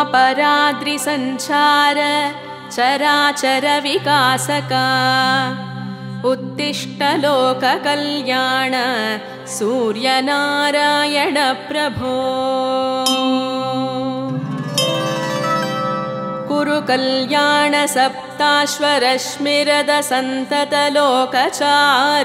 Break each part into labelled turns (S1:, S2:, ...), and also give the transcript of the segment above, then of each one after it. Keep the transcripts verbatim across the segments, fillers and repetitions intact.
S1: पूर्वापराद्रिसञ्चार चराचर विकासका उत्तिष्ठ लोककल्याण सूर्यनारायण प्रभो कुरु कल्याण सप्ताश्वरश्मिरद सन्तत लोकचार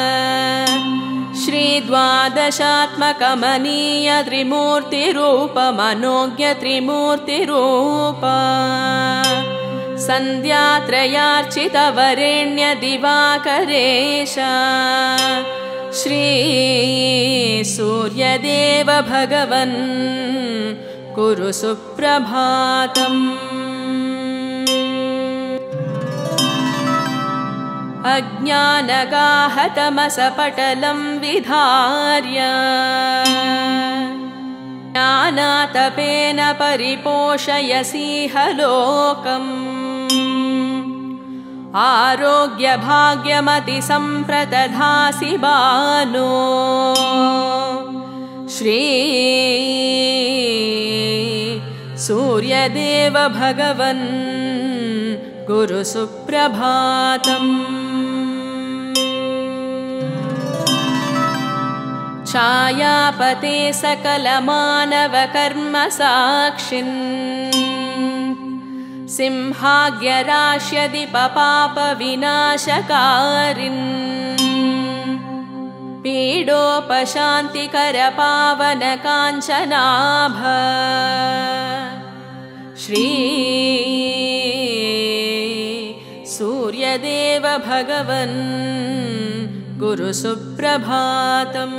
S1: श्री द्वादशात्मकमनीय त्रिमूर्तिरूप मनोज्ञ त्रिमूर्तिरूप संध्यात्रयार्चित वरेण्य दिवाकरेश श्री सूर्यदेव भगवन् कुरु सुप्रभातम् अज्ञानगाहतमसपटलं विधार्य ज्ञानातपेन परिपोषयसीह लोकम् आरोग्यभाग्यमतिसम्प्रदधासि बालो श्री सूर्यदेव भगवन् गुरु सुप्रभातम् छायापते सकलमानवकर्म साक्षिन् सिंहाग्यराश्यदिपपापविनाशकारिन् पीडोपशान्तिकर पावन काञ्चनाभ श्री सूर्यदेव भगवन् गुरु सुप्रभातम्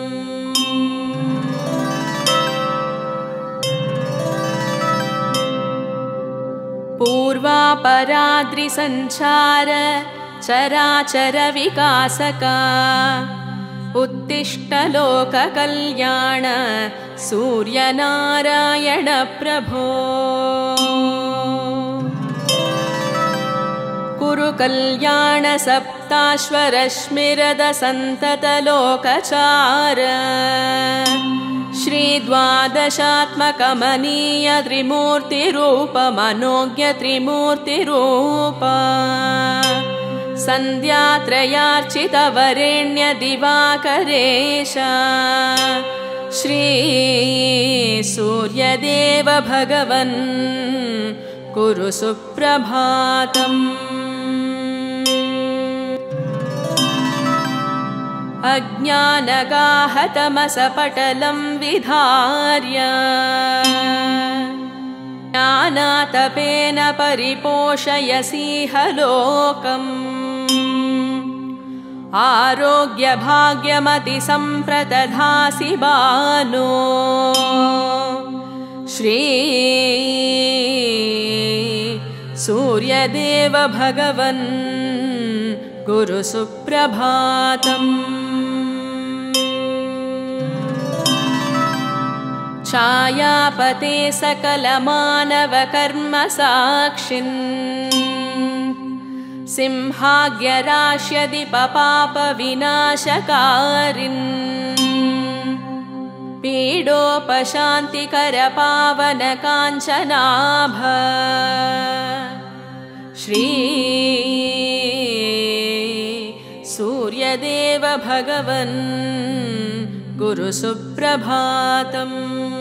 S1: पूर्वापराद्रिसञ्चार चराचर विकासका उत्तिष्ठ लोककल्याण सूर्यनारायण प्रभो कुरु कल्याण सप्ताश्वरश्मिरद सन्तत लोकचार श्री द्वादशात्मकमनीय त्रिमूर्तिरूप मनोज्ञ त्रिमूर्तिरूप संध्यात्रयार्चित वरेण्य दिवाकरेश श्री सूर्यदेव भगवन् कुरु सुप्रभातम् अज्ञानगाहतमसपटलं विधार्य ज्ञानातपेन परिपोषयसीह लोकम् आरोग्यभाग्यमतिसम्प्रदधासि बालो श्री सूर्यदेव भगवन् गुरु सुप्रभातम् छायापते सकलमानवकर्म साक्षिन् सिंहाग्यराश्यदिपपापविनाशकारिन् पीडोपशान्तिकर पावन काञ्चनाभ श्री सूर्यदेव भगवन् गुरु सुप्रभातम्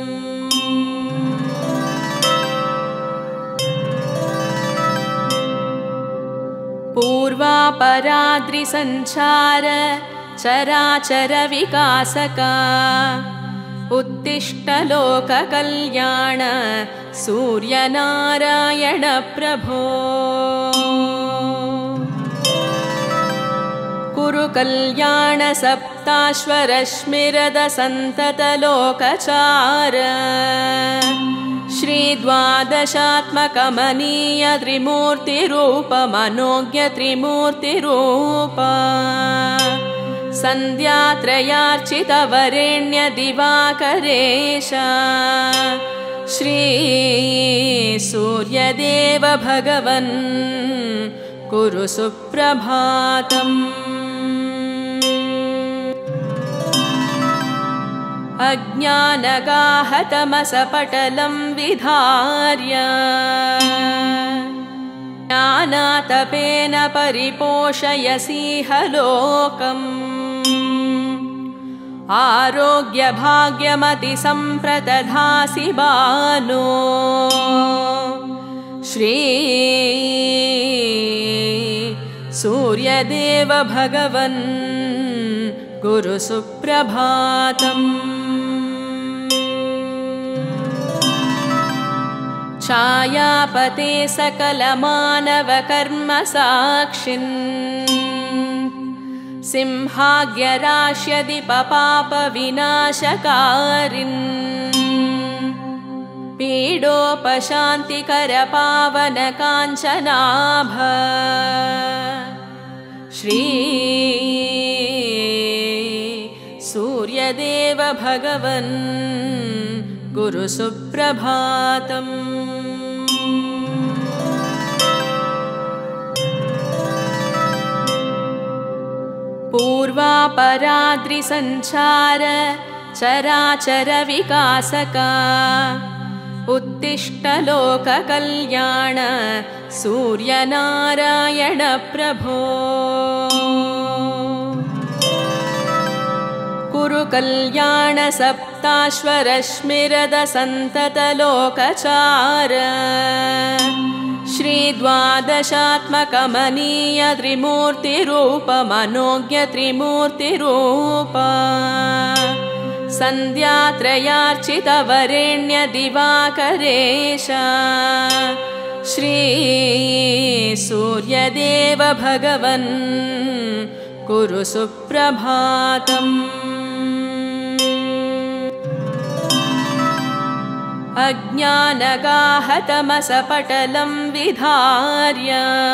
S1: पूर्वापराद्रिसञ्चार चराचर विकासका उत्तिष्ठ लोककल्याण सूर्यनारायण प्रभो कुरु कल्याण सप्ताश्वरश्मिरद सन्तत लोकचार श्री द्वादशात्मकमनीय त्रिमूर्तिरूप मनोज्ञ त्रिमूर्तिरूप संध्यात्रयार्चित वरेण्य दिवाकरेश श्री सूर्यदेव भगवन् कुरु सुप्रभातम् अज्ञानगाहतमसपटलं विधार्य ज्ञानातपेन परिपोषयसीह लोकम् आरोग्यभाग्यमतिसम्प्रदधासि बालो श्री सूर्यदेव भगवन् गुरु सुप्रभातम्। छायापते सकलमानवकर्मसाक्षिन् सिंहाग्यराश्यदिपपापविनाशकारिन् पीडोपशान्तिकरपावनकाञ्चनाभ श्री सूर्यदेव भगवन् गुरु सुप्रभातम्। पूर्वापराद्रिसञ्चार चराचर विकासका उत्तिष्ठ लोककल्याण सूर्यनारायण प्रभो कुरु कल्याण सप्ताश्वरश्मिरद सन्तत लोकचार श्री द्वादशात्मकमनीय त्रिमूर्तिरूपमनोज्ञ त्रिमूर्तिरूप सन्ध्यात्रयार्चित वरेण्य दिवाकरेश श्री सूर्यदेव भगवन् कुरु सुप्रभातम्। अज्ञानगाहतमसपटलं विधार्य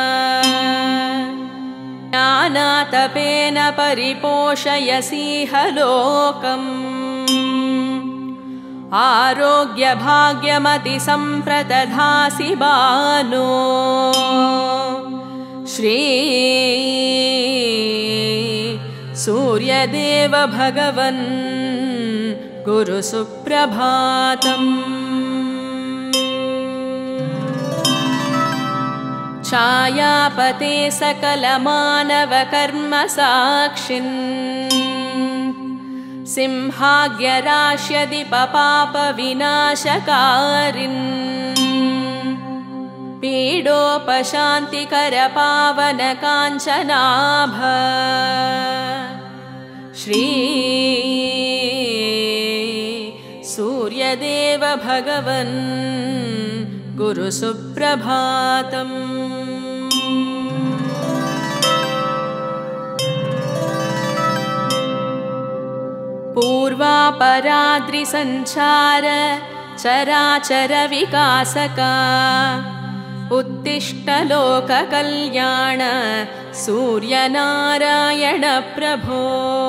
S1: ज्ञानातपेन परिपोषयसीह लोकम् आरोग्यभाग्यमतिसम्प्रदधासि बालो श्री सूर्यदेव भगवन् गुरु सुप्रभातम्। छायापते सकलमानवकर्मसाक्षिन् सिंहाग्यराश्यदिपपापविनाशकारिन् पीडोपशान्तिकरपावनकाञ्चनाभ श्री सूर्यदेव भगवन् गुरु सुप्रभातम्। पूर्वापराद्रिसञ्चार चराचर विकासका उत्तिष्ठ लोककल्याण सूर्यनारायण प्रभो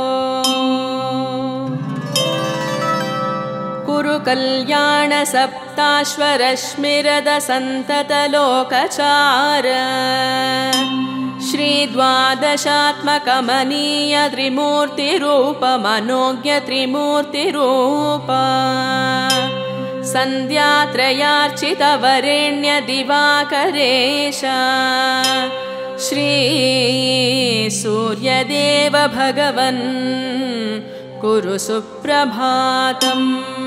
S1: कुरु कल्याण सप्ताश्वरश्मिरद सन्तत लोकचार श्री द्वादशात्मकमनीय त्रिमूर्तिरूपमनोज्ञ त्रिमूर्तिरूप सन्ध्यात्रयार्चित वरेण्य दिवाकरेश श्री सूर्यदेव भगवन् कुरु सुप्रभातम्।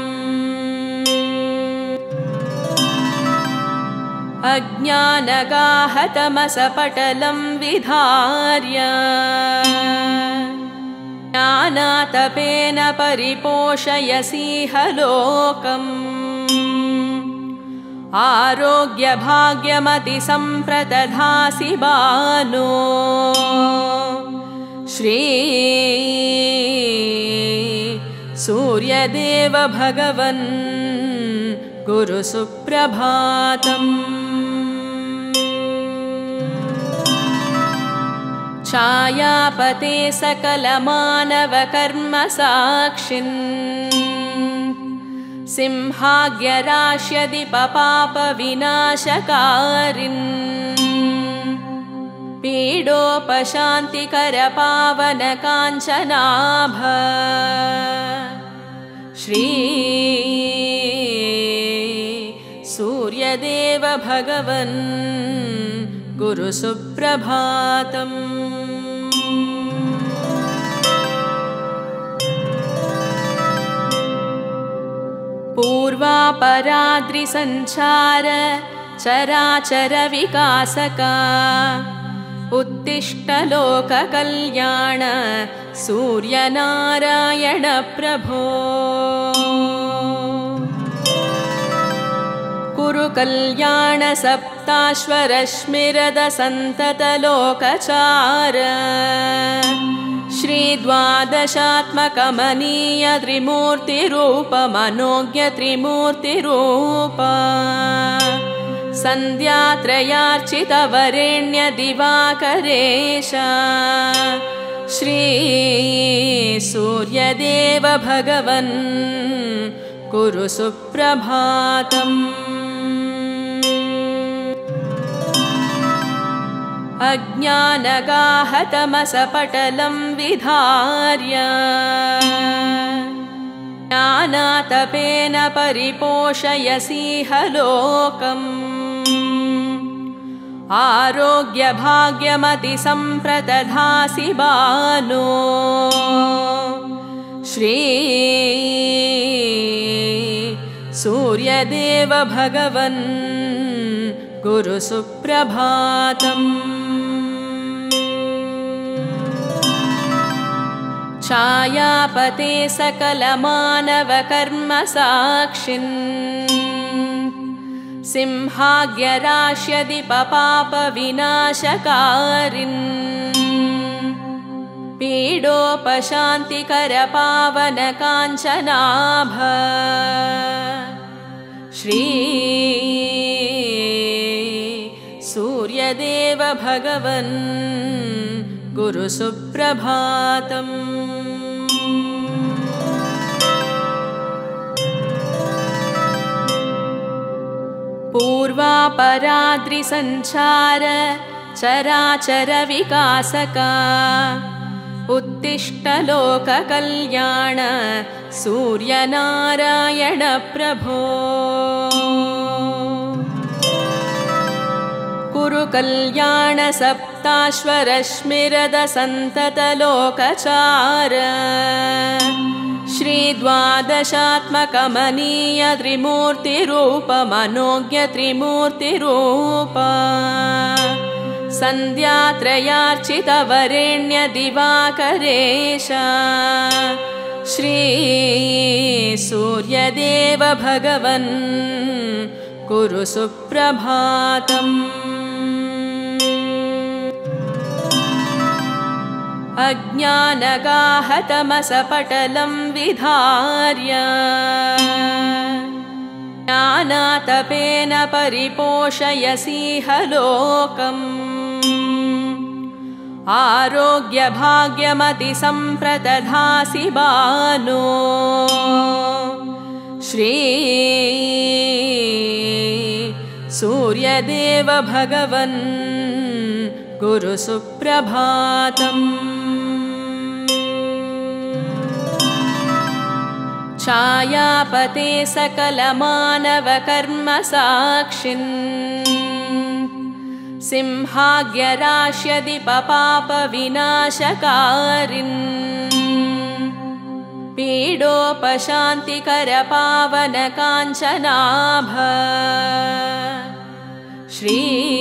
S1: अज्ञानगाहतमसपटलं विधार्य ज्ञानातपेन परिपोषयसीह लोकम् आरोग्यभाग्यमतिसम्प्रदधासि बालो श्री सूर्यदेव भगवन् गुरु सुप्रभातम्। छायापते सकलमानवकर्मसाक्षिन् सिंहाग्यराश्यदिपपापविनाशकारिन् पीडोपशान्तिकरपावनकाञ्चनाभ श्री सूर्यदेव भगवन् गुरुसुप्रभातम्। पूर्वापराद्रिसञ्चार चराचर विकासका उत्तिष्ठ लोककल्याण सूर्यनारायण प्रभो। कुरु कल्याण सप्ताश्वरश्मिरद सन्तत लोकचार श्री द्वादशात्मकमनीय त्रिमूर्तिरूप मनोज्ञ त्रिमूर्तिरूप सन्ध्यात्रयार्चित वरेण्य दिवाकरेश श्री सूर्यदेव भगवन् कुरु सुप्रभातम्। अज्ञानगाहतमसपटलं विधार्य ज्ञानातपेन परिपोषयसीह लोकम्। आरोग्यभाग्यमतिसम्प्रदधासि बानो श्री सूर्यदेव भगवन् गुरु सुप्रभातम्। छायापते सकलमानवकर्म साक्षिन् सिंहाग्यराश्यदिपपापविनाशकारिन् पीडोपशान्तिकर पावन काञ्चनाभ श्री सूर्यदेव भगवन् गुरु सुप्रभातम्। पूर्वापराद्रिसञ्चार चराचर विकासका उत्तिष्ठ लोककल्याण सूर्यनारायण प्रभो। कुरु कल्याण सप्ताश्वरश्मिरद सन्तत लोकचार श्री द्वादशात्मकमनीय त्रिमूर्तिरूप मनोज्ञ त्रिमूर्तिरूप सन्ध्यात्रयार्चित वरेण्य दिवाकरेश श्री सूर्यदेव भगवन् कुरु सुप्रभातम्। अज्ञानगाहतमसपटलं विधार्य ज्ञानातपेन परिपोषयसीह लोकम्। आरोग्यभाग्यमतिसम्प्रदधासि बानो श्री सूर्यदेव भगवन् गुरु सुप्रभातम्। छायापते सकलमानवकर्म साक्षिन् सिंहाग्यराश्यदिपपापविनाशकारिन् पीडोपशान्तिकर पावन काञ्चनाभ श्री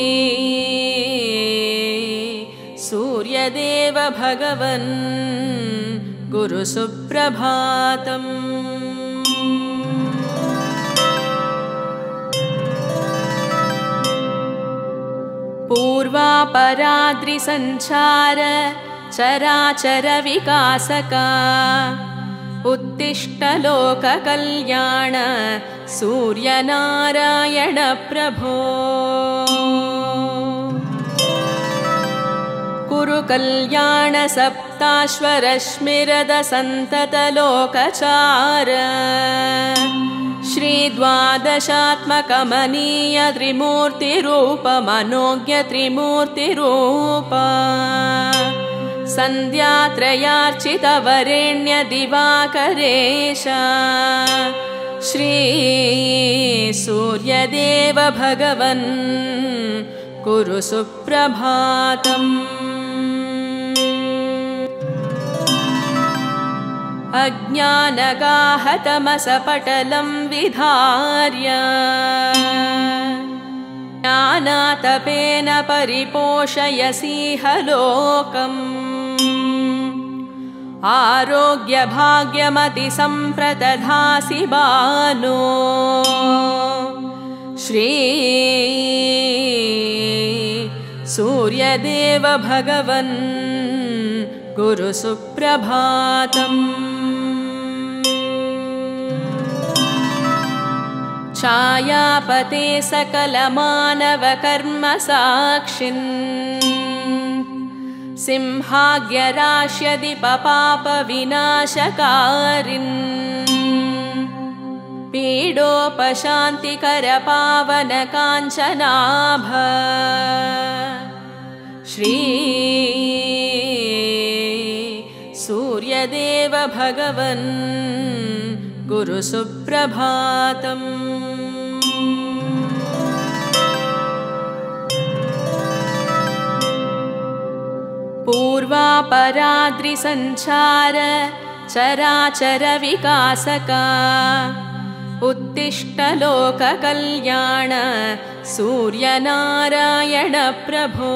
S1: सूर्यदेव भगवन् गुरु सुप्रभातम्। पूर्वापराद्रिसञ्चार चराचर विकासका उत्तिष्ठ लोककल्याण सूर्यनारायण प्रभो। कुरु कल्याण सप्ताश्वरश्मिरद सन्तत लोकचार श्री द्वादशात्मकमनीय त्रिमूर्तिरूप मनोज्ञ त्रिमूर्तिरूप सन्ध्यात्रयार्चितवरेण्यदिवाकरेश श्री सूर्यदेव भगवन् कुरु सुप्रभातम्। अज्ञानगाहतमसपटलं विधार्य ज्ञानातपेन परिपोषयसीह लोकम्। आरोग्यभाग्यमतिसम्प्रदधासि बालो श्री सूर्यदेव भगवन् कुरु सुप्रभातम्। छायापते सकलमानवकर्मसाक्षिन् सिंहाग्यराश्यदिपपापविनाशकारिन् पीडोपशान्तिकरपावनकाञ्चनाभ श्री सूर्यदेव भगवन् कुरु सुप्रभातम्। पूर्वापराद्रिसञ्चार चराचर विकासका उत्तिष्ठ लोककल्याण सूर्यनारायण प्रभो।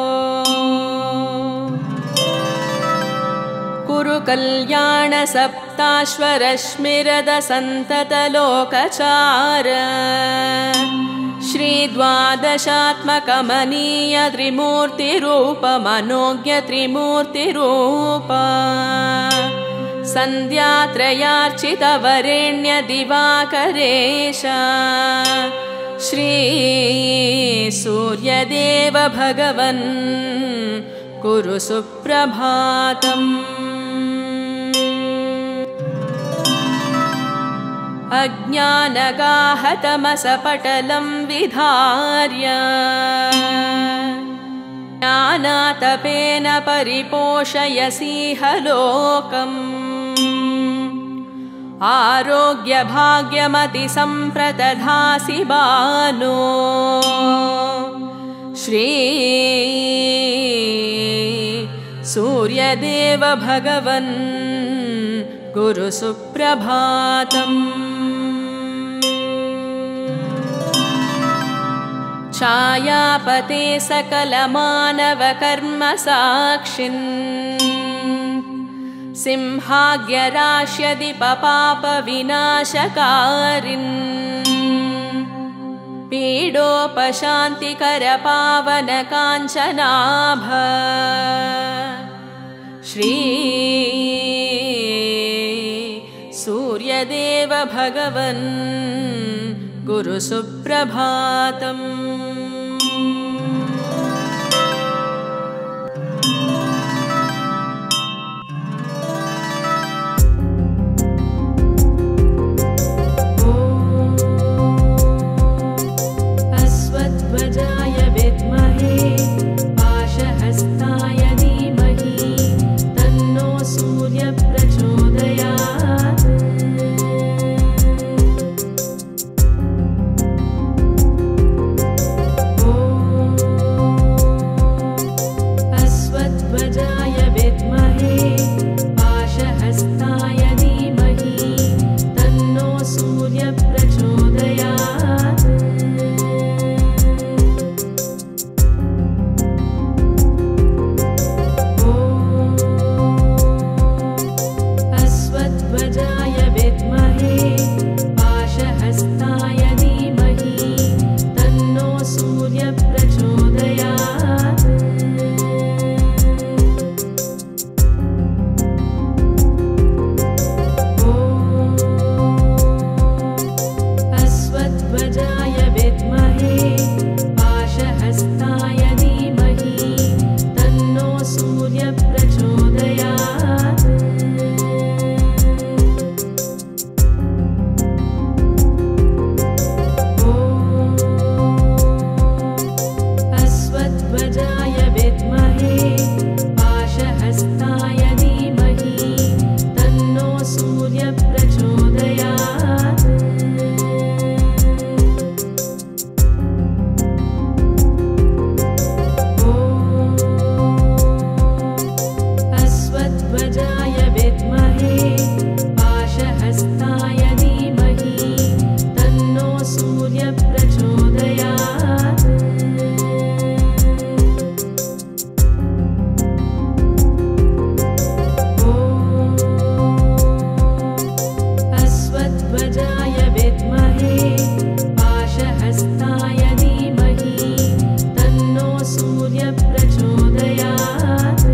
S1: कुरु कल्याण सप्ताश्वरश्मिरद सन्ततलोकचार श्री द्वादशात्मकमनीय त्रिमूर्तिरूपमनोज्ञ त्रिमूर्तिरूप सन्ध्यात्रयार्चितवरेण्य दिवाकरेश श्री सूर्यदेव भगवन् कुरु सुप्रभातम्। अज्ञानगाहतमसपटलं विधार्य ज्ञानातपेन परिपोषयसीह लोकम्। आरोग्यभाग्यमतिसम्प्रदधासि बालो श्री सूर्यदेव भगवन् कुरु सुप्रभातम्। छायापते सकलमानवकर्मसाक्षिन् सिंहाग्यराश्यदिपपापविनाशकारिन् पीडोपशान्तिकरपावनकाञ्चनाभ श्री सूर्यदेव भगवन् कुरु सुप्रभातम्। अश्वध्वजाय विद्महे पाशहस्ताय धीमहि तन्नो सूर्य प्रचोदयात्। सूर्यप्रचोदयात्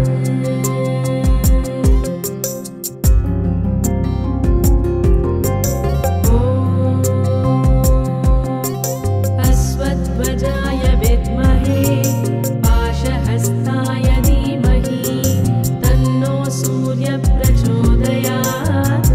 S1: अश्वत्थवजाय विद्महे पाशहस्ताय धीमहि तन्नो सूर्यप्रचोदयात्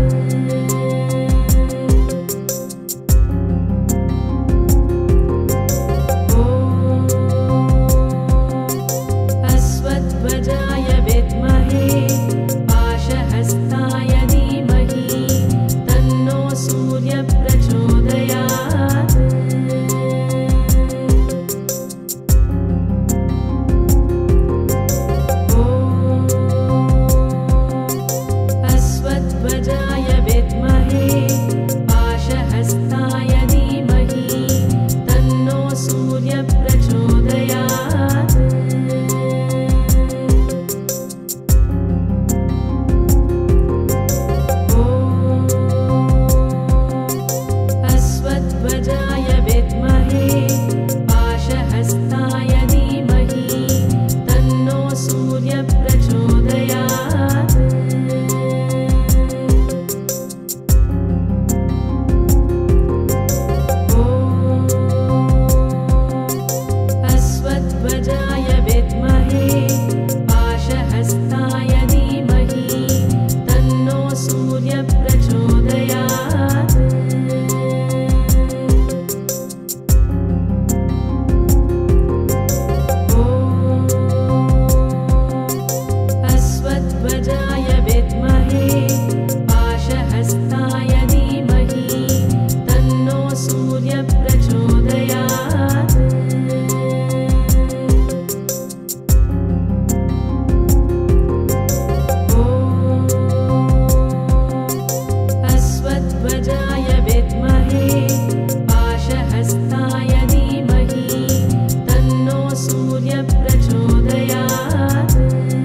S1: अश्वत्थवजाय विद्महे पाशहस्ताय धीमहि तन्नो सूर्यप्रचोदयात् अश्वत्थवजाय विद्महे पाशहस्ताय धीमहि तन्नो सूर्यप्रचोदयात् अश्वत्थवजाय विद्महे पाशहस्ताय धीमहि तन्नो सूर्यप्रचोदयात् अश्वत्थवजाय विद्महे पाशहस्ताय धीमहि तन्नो सूर्यप्रचोदयात् अश्वत्थवजाय विद्महे पाशहस्ताय धीमहि तन्नो सूर्यप्रचोदयात् अश्वत्थवजाय विद्महे पाशहस्ताय धीमहि तन्नो सूर्यप्रचोदयात्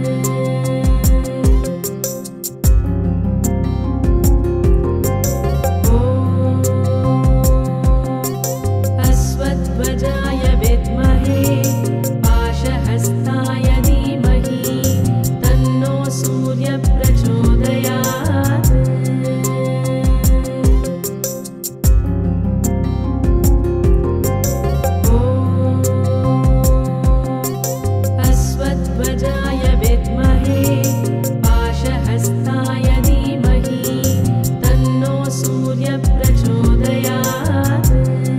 S1: अश्वत्थवजाय विद्महे पाशहस्ताय धीमहि तन्नो सूर्यप्रचोदयात् अश्वत्थवजाय विद्महे पाशहस्ताय धीमहि तन्नो सूर्यप्रचोदयात्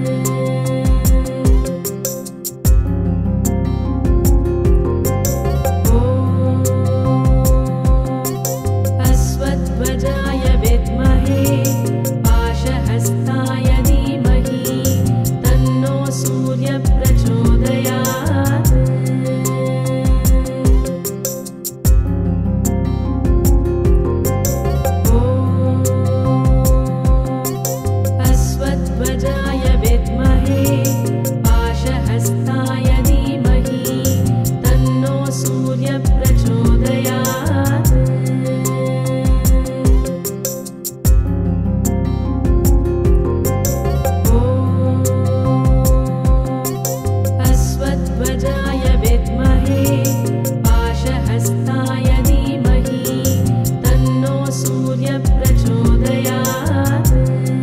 S1: अश्वत्थवजाय विद्महे पाशहस्ताय धीमहि तन्नो सूर्यप्रचोदयात् अश्वत्थवजाय विद्महे पाशहस्ताय धीमहि तन्नो सूर्यप्रचोदयात् अश्वत्थवजाय विद्महे पाशहस्ताय धीमहि तन्नो सूर्यप्रचोदयात्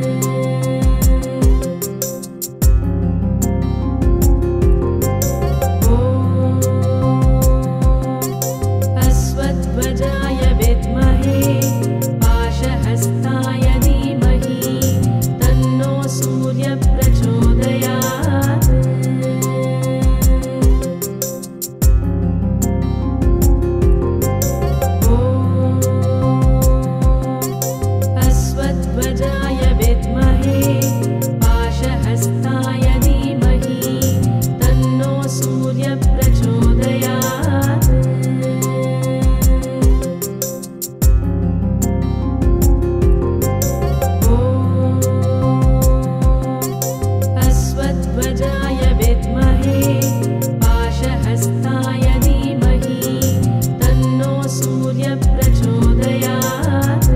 S1: अश्वत्थवजाय विद्महे पाशहस्ताय धीमहि तन्नो सूर्यप्रचोदयात् अश्वत्थवजाय विद्महे पाशहस्ताय धीमहि तन्नो सूर्यप्रचोदयात् अश्वत्थवजाय विद्महे पाशहस्ताय धीमहि तन्नो सूर्यप्रचोदयात्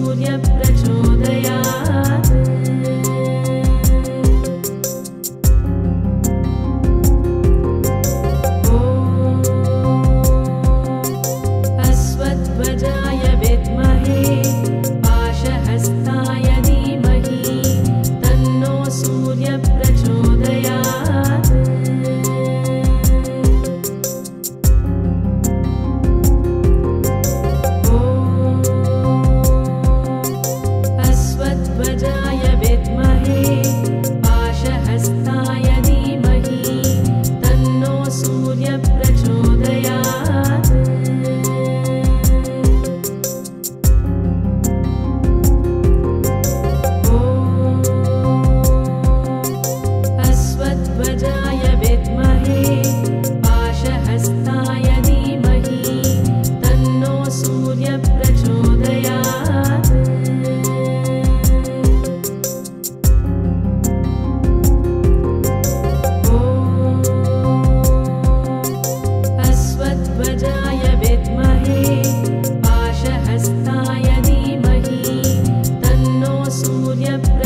S1: सूर्यप्रचोदयात्। ॐ अश्वध्वजाय विद्महे पाशहस्ताय धीमहि तन्नो सूर्यप्रचोदयात्। ॐ अश्वध्वजाय विद्महे पाशहस्ताय धीमहि तन्नो सूर्यप्रचोदयात्। ॐ अश्वध्वजाय विद्महे पाशहस्ताय धीमहि तन्नो सूर्यप्रचोदयात्। ॐ अश्वध्वजाय विद्महे पाशहस्ताय धीमहि तन्नो सूर्यप्रचोदयात्।